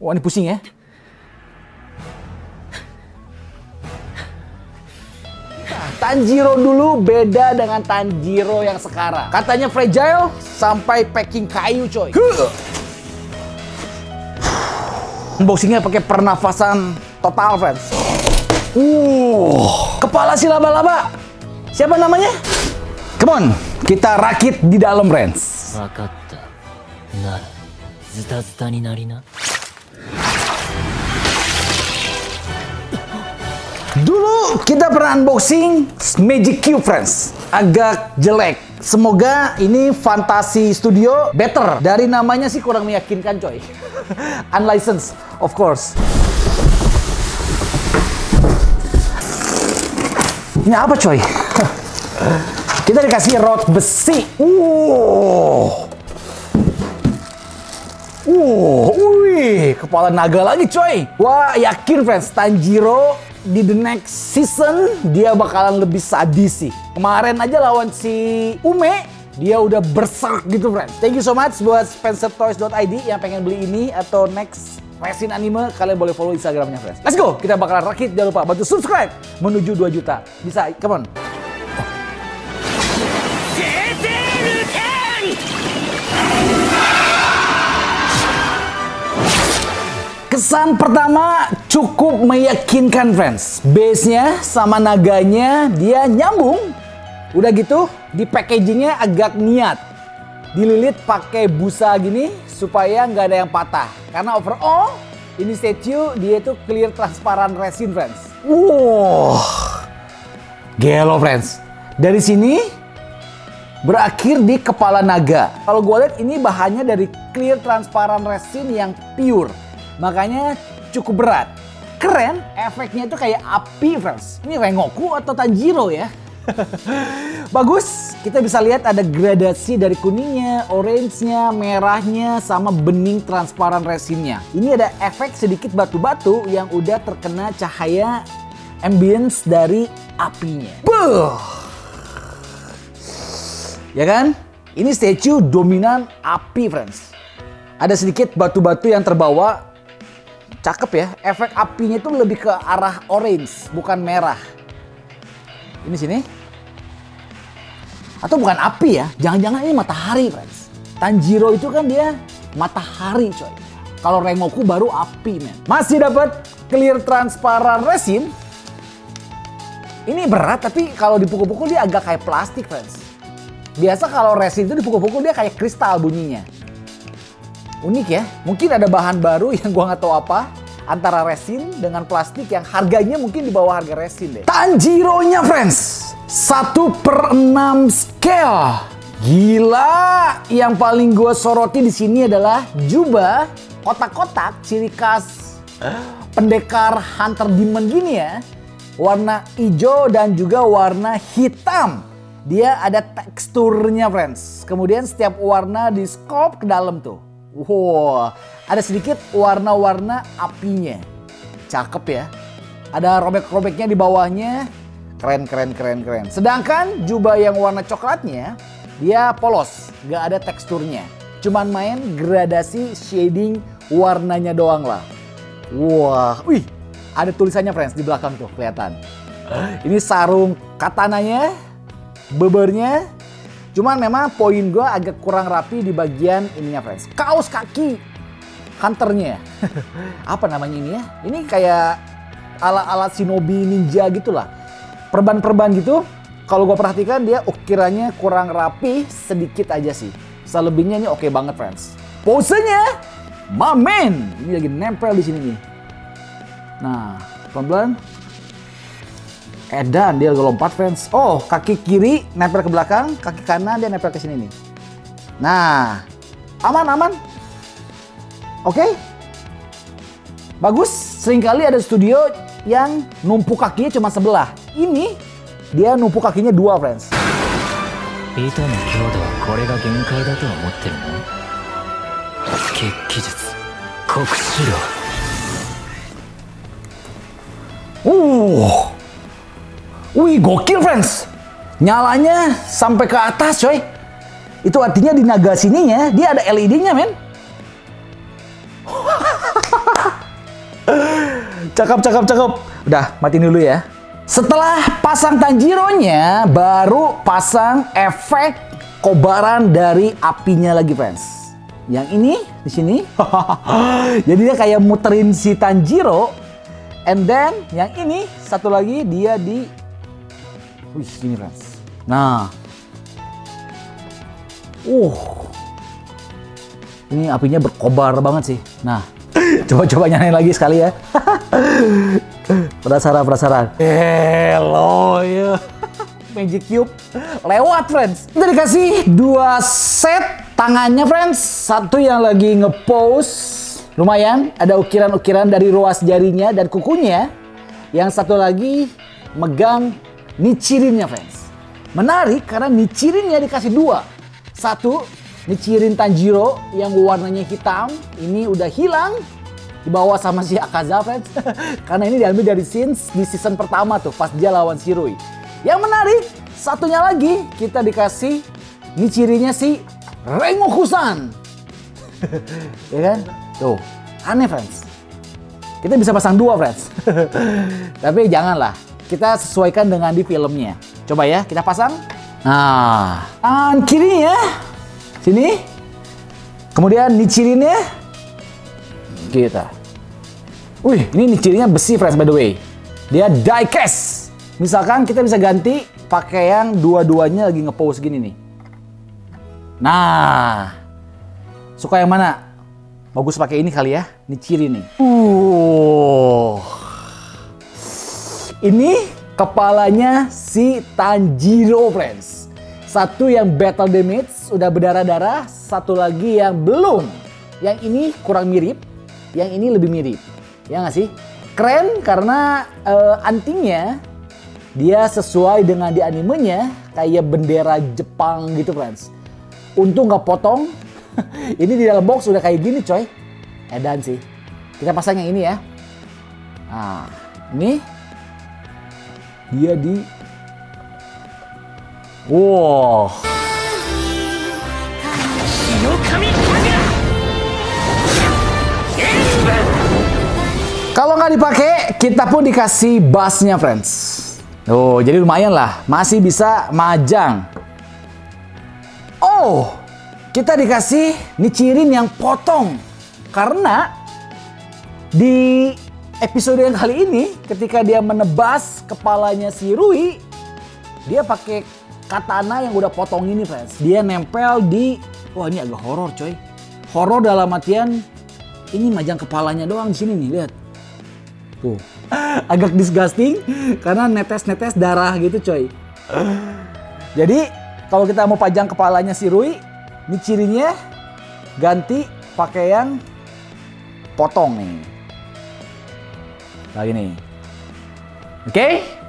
Wah, ini pusing ya. Tanjiro dulu beda dengan Tanjiro yang sekarang. Katanya fragile sampai packing kayu, coy. Unboxingnya pakai pernafasan total, friends. Kepala si laba-laba. Siapa namanya? Come on, kita rakit di dalam, friends. Dulu kita pernah unboxing Magic Cube, friends. Agak jelek. Semoga ini Fantasi Studio better. Dari namanya sih kurang meyakinkan, coy. Unlicensed, of course. Ini apa, coy? Kita dikasih rod besi. Wih, kepala naga lagi, coy. Wah, yakin, friends, Tanjiro di the next season dia bakalan lebih sadis sih. Kemarin aja lawan si Ume, dia udah berserk gitu, friends. Thank you so much buat spencertoys.id yang pengen beli ini atau next resin anime, kalian boleh follow Instagramnya, friends. Let's go, kita bakalan rakit. Jangan lupa bantu subscribe menuju 2 juta. Bisa, come on. Kesan pertama cukup meyakinkan, friends. Base-nya sama naganya dia nyambung. Udah gitu, di packagingnya agak niat. Dililit pakai busa gini supaya nggak ada yang patah. Karena overall, ini statue dia tuh clear transparan resin, friends. Wow, gelo, friends. Dari sini berakhir di kepala naga. Kalau gue lihat ini bahannya dari clear transparan resin yang pure. Makanya cukup berat. Keren, efeknya itu kayak api, friends. Ini Rengoku atau Tanjiro ya? Bagus, kita bisa lihat ada gradasi dari kuningnya, orange-nya, merahnya, sama bening transparan resinnya. Ini ada efek sedikit batu-batu yang udah terkena cahaya ambience dari apinya. Buh! Ya kan? Ini statue dominan api, friends. Ada sedikit batu-batu yang terbawa. Cakep ya, efek apinya itu lebih ke arah orange, bukan merah. Ini sini. Atau bukan api ya, jangan-jangan ini matahari, friends. Tanjiro itu kan dia matahari, coy. Kalau Rengoku baru api, men. Masih dapat clear transparan resin. Ini berat, tapi kalau dipukul-pukul dia agak kayak plastik, friends. Biasa kalau resin itu dipukul-pukul dia kayak kristal bunyinya. Unik ya, mungkin ada bahan baru yang gua nggak tahu apa antara resin dengan plastik yang harganya mungkin di bawah harga resin deh. Tanjiro-nya, friends, 1/6 scale. Gila, yang paling gua soroti di sini adalah jubah kotak-kotak ciri khas pendekar Hunter Demon gini ya. Warna hijau dan juga warna hitam. Dia ada teksturnya, friends. Kemudian setiap warna di sculpt ke dalam tuh. Wow, ada sedikit warna-warna apinya. Cakep ya. Ada robek-robeknya di bawahnya. Keren. Sedangkan jubah yang warna coklatnya, dia polos. Gak ada teksturnya. Cuman main gradasi shading warnanya doang lah. Wah, wih. Ada tulisannya, friends, di belakang tuh, kelihatan. Ini sarung katananya, bebernya. Cuman memang poin gue agak kurang rapi di bagian ininya, friends. Kaos kaki hunternya. Apa namanya ini ya? Ini kayak ala-ala shinobi ninja gitulah. Perban-perban gitu. Kalau gue perhatikan dia ukirannya kurang rapi sedikit aja sih. Selebihnya ini oke banget, friends. Posenya, my man. Ini lagi nempel di sini nih. Nah, pelan-pelan. Edan, dia lompat, friends. Oh, kaki kiri nempel ke belakang, kaki kanan dia nempel ke sini nih. Nah, aman. Oke. Bagus. Seringkali ada studio yang numpuk kakinya cuma sebelah. Ini dia numpuk kakinya 2, friends. Wih, gokil, friends. Nyalanya sampai ke atas, coy. Itu artinya di naga sininya dia ada LED-nya, men. Cakep, cakep, cakep. Udah, matiin dulu ya. Setelah pasang Tanjiro-nya, baru pasang efek kobaran dari apinya lagi, friends. Yang ini di sini. Jadi dia kayak muterin si Tanjiro. And then yang ini satu lagi dia di gini, friends. Nah. Ini apinya berkobar banget sih. Nah, coba-coba nyalain lagi sekali ya. Penasaran. Hello ya. Magic Cube lewat, friends. Kita dikasih 2 set tangannya, friends. Satu yang lagi nge-pose, lumayan. Ada ukiran-ukiran dari ruas jarinya dan kukunya. Yang satu lagi megang Nichirinnya, friends. Menarik karena Nichirinnya dikasih 2. Satu, Nichirin Tanjiro yang warnanya hitam. Ini udah hilang. Dibawa sama si Akaza, friends. Karena ini diambil dari scenes di season pertama tuh, pas dia lawan Shirui. Yang menarik, satunya lagi kita dikasih Nichirinnya si Rengoku-san. Ya kan? Tuh, aneh, friends. Kita bisa pasang 2, friends. Tapi janganlah, kita sesuaikan dengan di filmnya. Coba ya, kita pasang. Nah, tangan kirinya sini. Kemudian Nichirinnya kita. Wih, ini Nichirinnya besi, friends, by the way. Dia die cast. Misalkan kita bisa ganti pakai yang dua-duanya lagi nge-pose gini nih. Nah, suka yang mana? Bagus pakai ini kali ya, Nichirin nih. Ini kepalanya si Tanjiro, friends. Satu yang battle damage udah berdarah-darah, satu lagi yang belum. Yang ini kurang mirip, yang ini lebih mirip. Ya nggak sih? Keren karena antingnya dia sesuai dengan di animenya kayak bendera Jepang gitu, friends. Untung nggak potong. Ini di dalam box udah kayak gini, coy. Edan sih. Kita pasang yang ini ya. Nah, ini dia di wow. Kalau nggak dipakai, kita pun dikasih bassnya, friends. Oh, jadi lumayan lah, masih bisa majang. Oh, kita dikasih Nichirin yang potong. Karena di episode yang kali ini, ketika dia menebas kepalanya si Rui, dia pakai katana yang udah potong ini, friends. Dia nempel di, wah ini agak horor, coy. Horor dalam artian ini majang kepalanya doang di sini nih, lihat. Tuh, agak disgusting karena netes-netes darah gitu, coy. Jadi kalau kita mau pajang kepalanya si Rui, Nichirinnya ganti pakai yang potong nih. Lagi nih. Oke?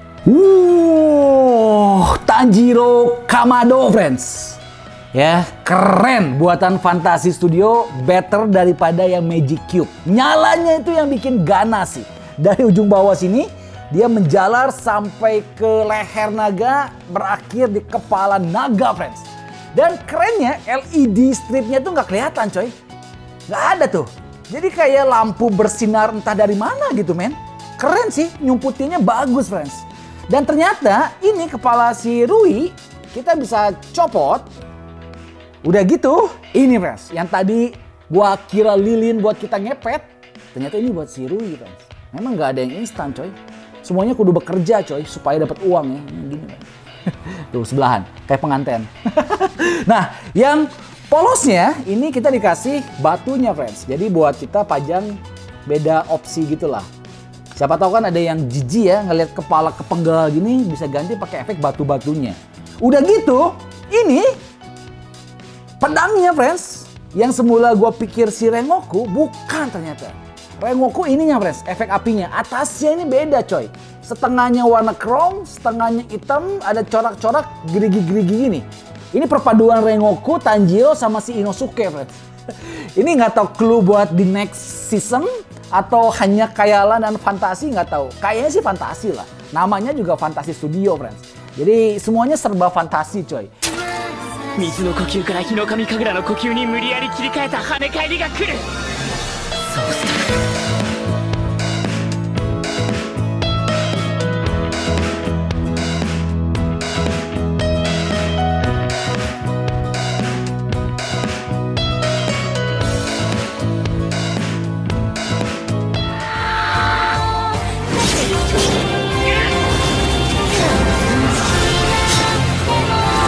Tanjiro Kamado, friends. Ya, keren, buatan Fantasy Studio, better daripada yang Magic Cube. Nyalanya itu yang bikin ganas sih. Dari ujung bawah sini, dia menjalar sampai ke leher naga, berakhir di kepala naga, friends. Dan kerennya, LED stripnya tuh nggak kelihatan, coy. Nggak ada tuh. Jadi kayak lampu bersinar entah dari mana gitu, men. Keren sih, nyumputinnya bagus, friends. Dan ternyata ini kepala si Rui, kita bisa copot. Udah gitu, ini, friends. Yang tadi gua kira lilin buat kita ngepet, ternyata ini buat si Rui, friends. Memang nggak ada yang instan, coy. Semuanya kudu bekerja, coy, supaya dapat uang ya. Gini, tuh sebelahan, kayak pengantin. Nah, yang polosnya ini kita dikasih batunya, friends. Jadi buat kita pajang beda opsi gitulah. Siapa tahu kan ada yang jijik ya ngelihat kepala kepenggal gini, bisa ganti pakai efek batu-batunya. Udah gitu, ini pedangnya, friends. Yang semula gua pikir si Rengoku, bukan ternyata. Rengoku ininya, friends, efek apinya. Atasnya ini beda, coy. Setengahnya warna chrome, setengahnya hitam, ada corak-corak gerigi-gerigi gini. Ini perpaduan Rengoku, Tanjiro, sama si Inosuke, friends. Ini nggak tahu clue buat di next season atau hanya khayalan dan fantasi, nggak tahu. Kayaknya sih fantasi lah. Namanya juga Fantasy Studio, friends. Jadi semuanya serba fantasi, coy. 水の呼吸から日の神神楽の呼吸に無理やり切り替えた跳ね返りが来る。そうした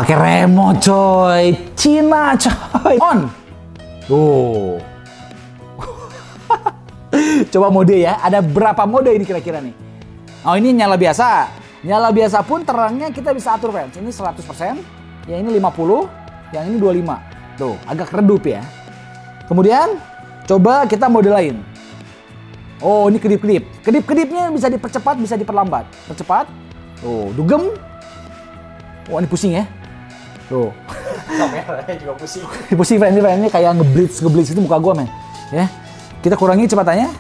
pakai remote coy. Cina coy. On. Tuh. Coba mode ya. Ada berapa mode ini kira-kira nih? Oh ini nyala biasa. Nyala biasa pun terangnya kita bisa atur friends. Ini 100%, yang ini 50, yang ini 25. Tuh, agak redup ya. Kemudian coba kita mode lain. Oh ini kedip-kedip. Kedip-kedipnya bisa dipercepat, bisa diperlambat. Percepat. Tuh, dugem. Wah ini pusing ya. Tuh. Kameranya juga pusing. Pusing friend, ini kayak ngeblitz itu muka gua men. Ya. Kita kurangi kecepatannya.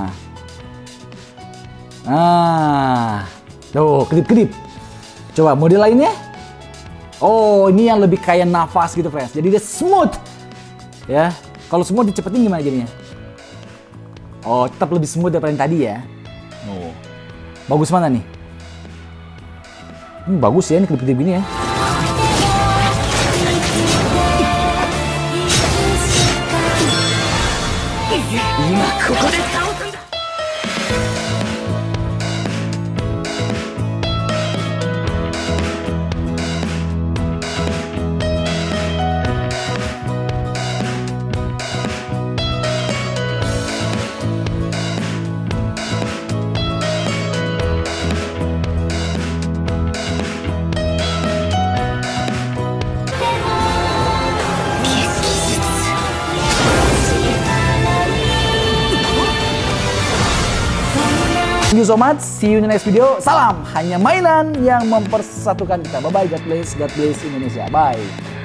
Nah. Tuh, kedip-kedip. Coba mode lainnya. Oh, ini yang lebih kayak nafas gitu, friends. Jadi dia smooth. Ya. Kalau smooth dicepetin gimana jadinya? Oh, tetap lebih smooth daripada yang tadi ya. Oh. Bagus mana nih? Ini bagus ya, ini kedip-kedip gini ya. Thank you so much. See you in the next video. Salam hanya mainan yang mempersatukan kita. Bye bye. God bless Indonesia. Bye.